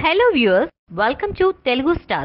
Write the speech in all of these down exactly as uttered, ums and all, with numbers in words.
Hello viewers, welcome to Telugu Stars.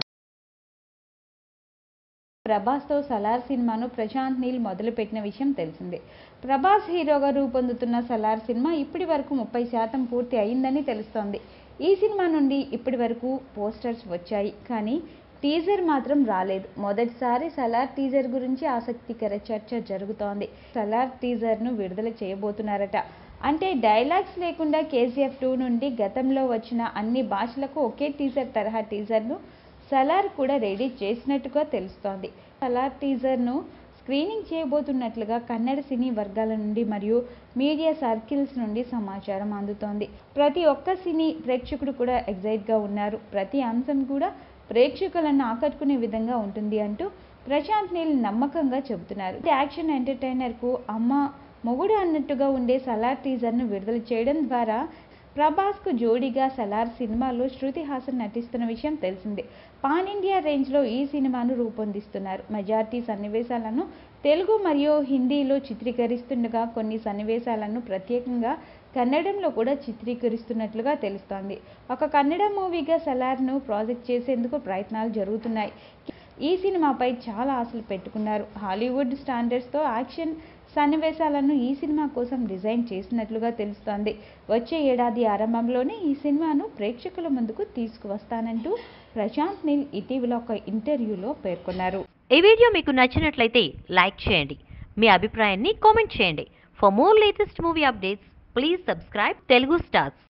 Prabhas తో సలార్ సినిమాను ప్రశాంత్ నీల్ మొదలుపెట్టిన విషయం తెలిసిందే. ప్రభాస్ హీరోగా రూపొందుతున్న సలార్ సినిమా ఇప్పటి వరకు ముప్పై శాతం పూర్తి అయిందని తెలుస్తోంది. ఈ సినిమా నుండి ఇప్పటి వరకు పోస్టర్స్ వచ్చాయి, కానీ టీజర్ మాత్రం రాలేదు. మొదటిసారి సలార్ టీజర్ గురించి ఆసక్తికర చర్చ జరుగుతోంది. సలార్ టీజర్ను విడుదల చేయబోతున్నారట. అంటే డైలాగ్స్ లేకుండా కేజీఎఫ్ టూ నుండి గతంలో వచ్చిన అన్ని భాషలకు ఒకే టీజర్ తరహా టీజర్ను సలార్ కూడా రెడీ చేసినట్టుగా తెలుస్తోంది. సలార్ టీజర్ను స్క్రీనింగ్ చేయబోతున్నట్లుగా కన్నడ సినీ వర్గాల నుండి మరియు మీడియా సర్కిల్స్ నుండి సమాచారం అందుతోంది. ప్రతి ఒక్క సినీ ప్రేక్షకుడు కూడా ఎగ్జైట్గా ఉన్నారు. ప్రతి అంశం కూడా ప్రేక్షకులను ఆకట్టుకునే విధంగా ఉంటుంది అంటూ ప్రశాంత్ నీల్ నమ్మకంగా చెబుతున్నారు. యాక్షన్ ఎంటర్టైనర్కు అమ్మ మొగుడు అన్నట్టుగా ఉండే సలార్ టీజర్ను విడుదల చేయడం ద్వారా ప్రభాస్కు జోడీగా సలార్ సినిమాలో శృతి హాసన్ నటిస్తున్న విషయం తెలిసిందే. పాన్ ఇండియా రేంజ్లో ఈ సినిమాను రూపొందిస్తున్నారు. మెజార్టీ సన్నివేశాలను తెలుగు మరియు హిందీలో చిత్రీకరిస్తుండగా కొన్ని సన్నివేశాలను ప్రత్యేకంగా కన్నడంలో కూడా చిత్రీకరిస్తున్నట్లుగా తెలుస్తోంది. ఒక కన్నడ మూవీగా సలార్ను ప్రాజెక్ట్ చేసేందుకు ప్రయత్నాలు జరుగుతున్నాయి. ఈ సినిమాపై చాలా ఆశలు పెట్టుకున్నారు. హాలీవుడ్ స్టాండర్డ్స్తో యాక్షన్ సన్నివేశాలను ఈ సినిమా కోసం డిజైన్ చేసినట్లుగా తెలుస్తోంది. వచ్చే ఏడాది ఆరంభంలోనే ఈ సినిమాను ప్రేక్షకుల ముందుకు తీసుకువస్తానంటూ ప్రశాంత్ నీల్ ఇటీవల ఒక ఇంటర్వ్యూలో పేర్కొన్నారు. ఈ వీడియో మీకు నచ్చినట్లయితే లైక్ చేయండి, మీ అభిప్రాయాన్ని కామెంట్ చేయండి. For more latest movie updates please subscribe Telugu stars.